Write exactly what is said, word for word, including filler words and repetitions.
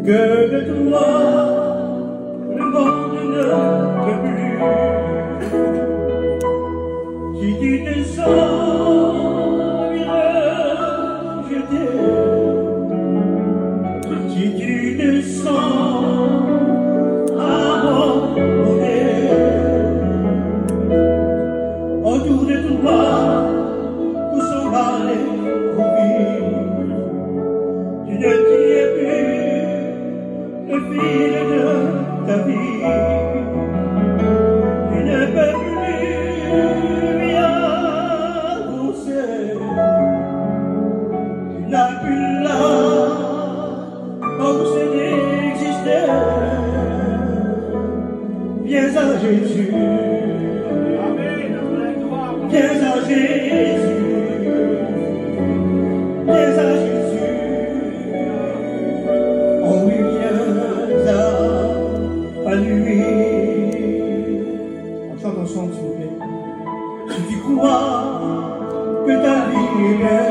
que de toi le monde ne peut plus. Si tu te sens rejeté, si tu te sens abandonné, autour de toi tout s'en va les rouilles. Tu ne tiens plus le fil de ta vie. Tu ne peux plus rien pousser. Tu n'as plus là comme d'exister. Viens à Jésus. Viens à Jésus. Viens à Jésus. Oh oui, viens à lui. On chante ensemble, s'il vous plaît. Si tu crois que ta vie est